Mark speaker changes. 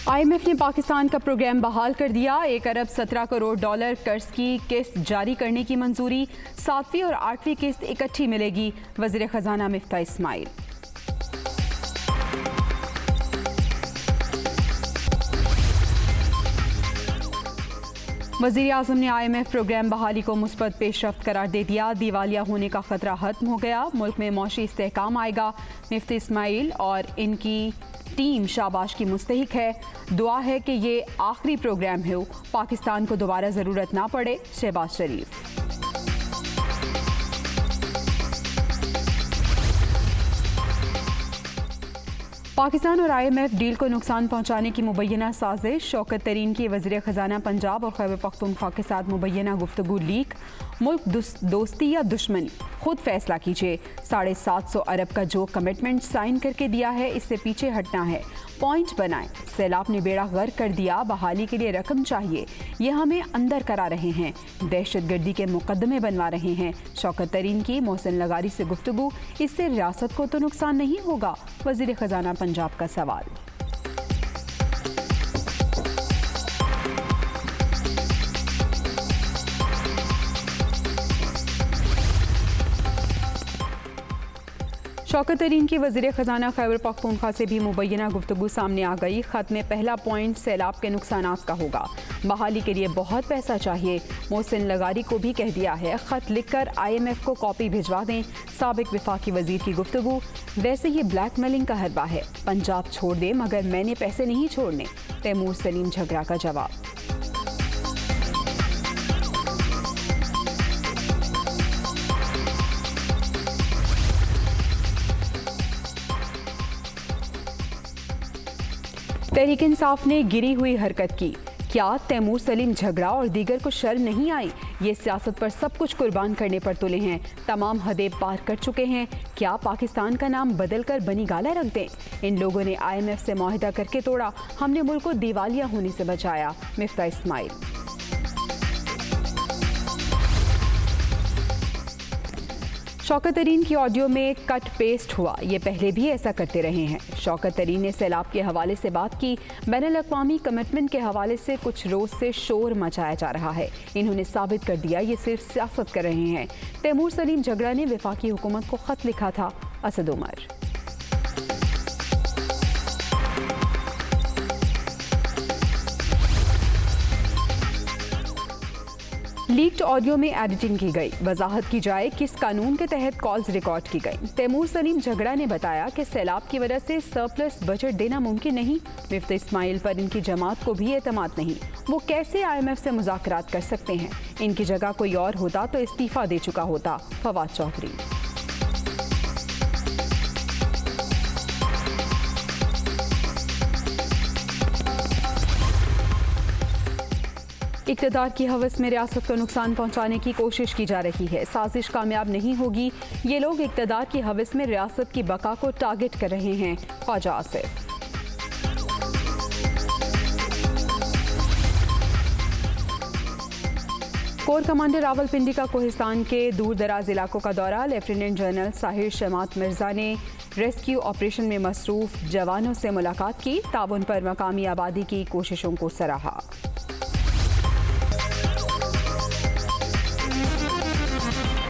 Speaker 1: IMF ने पाकिस्तान का programme बहाल कर दिया। 1 अरब 17 करोड़ डॉलर कर्ज की किस्त जारी करने की मंजूरी। 7वीं और 8वीं किस्त इकट्ठी मिलेगी। वज़ीर ख़जाना मिफ्ताह इस्माइल। वज़ीर आज़म ने IMF प्रोग्राम बहाली को मुस्बत पेशरफ्त करार दे दिया। दिवालिया होने का खतरा खत्म हो गया। मुल्क में मौशी इस्तेहकाम आएगा। मिफ्ताह इस्माइल और इनकी टीम शाबाश की मुस्तहिक है। दुआ है कि ये आखिरी प्रोग्राम हो, पाकिस्तान को दोबारा ज़रूरत ना पड़े। शहबाज शरीफ। पाकिस्तान और IMF डील को नुकसान पहुंचाने की मुबैना साजिश। शौकत तरीन की वज़ीर ख़जाना पंजाब और खैबर पख्तूनख्वा के साथ मुबैना गुफ्तगू लीक। मुल्क दोस्ती या दुश्मनी खुद फैसला कीजिए। 750 अरब का जो कमिटमेंट साइन करके दिया है, इससे पीछे हटना है। पॉइंट बनाएं। सैलाब ने बेड़ा गर्क कर दिया। बहाली के लिए रकम चाहिए। ये हमें अंदर करा रहे हैं। दहशतगर्दी के मुकदमे बनवा रहे हैं। शौकत तरीन की मोहसिन लगारी से गुफ्तगू। इससे रियासत को तो नुकसान नहीं होगा। वज़ीर ख़जाना पंजाब का सवाल। शौकत तरीन की वज़ीर ख़जाना खैबर पख्तूनख्वा से भी मुबैना गुफ्तगू सामने आ गई। ख़त में पहला पॉइंट सैलाब के नुकसानात का होगा। बहाली के लिए बहुत पैसा चाहिए। मोहसिन लगारी को भी कह दिया है, ख़त लिखकर IMF को कॉपी भिजवा दें। साबिक वफाकी वज़ीर की गुफ्तगू। वैसे ये ब्लैकमेलिंग का हरबा है। पंजाब छोड़ दे मगर मैंने पैसे नहीं छोड़ने। तैमूर सलीम झगड़ा का जवाब। तहरीक इंसाफ ने गिरी हुई हरकत की। क्या तैमूर सलीम झगड़ा और दीगर को शर्म नहीं आई? ये सियासत पर सब कुछ कुर्बान करने पर तुले हैं। तमाम हदें पार कर चुके हैं। क्या पाकिस्तान का नाम बदल कर बनी गाला रख दें? इन लोगों ने IMF से मुआहिदा करके तोड़ा। हमने मुल्क को दिवालिया होने से बचाया। मिफ्ताह इस्माइल। शौकत तरीन की ऑडियो में कट पेस्ट हुआ। ये पहले भी ऐसा करते रहे हैं। शौकत तरीन ने सैलाब के हवाले से बात की। बैनुल-अक़वामी कमिटमेंट के हवाले से कुछ रोज से शोर मचाया जा रहा है। इन्होंने साबित कर दिया ये सिर्फ सियासत कर रहे हैं। तैमूर सलीम झगड़ा ने वफाकी हुकूमत को खत लिखा था। असद उमर। लीक्ड ऑडियो में एडिटिंग की गई। वजाहत की जाए किस कानून के तहत कॉल्स रिकॉर्ड की गई। तैमूर सलीम झगड़ा ने बताया कि सैलाब की वजह से सरप्लस बजट देना मुमकिन नहीं। मिफ्ताह इस्माइल पर इनकी जमात को भी एतमाद नहीं। वो कैसे IMF से मुज़ाकरात कर सकते हैं? इनकी जगह कोई और होता तो इस्तीफा दे चुका होता। फवाद चौधरी। इक़्तिदार की हवस में रियासत को नुकसान पहुंचाने की कोशिश की जा रही है। साजिश कामयाब नहीं होगी। ये लोग इक़्तिदार की हवस में रियासत की बका को टारगेट कर रहे हैं। ख्वाजा आसिफ। कोर कमांडर रावलपिंडी का कोहिस्तान के दूर दराज इलाकों का दौरा। लेफ्टिनेंट जनरल साहिर शमात मिर्जा ने रेस्क्यू ऑपरेशन में मसरूफ जवानों से मुलाकात की। ताउन पर मकामी आबादी की कोशिशों को सराहा।